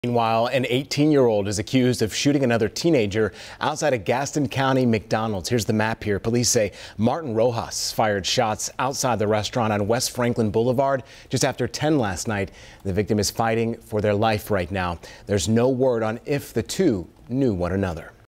Meanwhile, an 18-year-old is accused of shooting another teenager outside a Gaston County McDonald's. Here's the map here. Police say Martin Rojas fired shots outside the restaurant on West Franklin Boulevard just after 10 last night. The victim is fighting for their life right now. There's no word on if the two knew one another.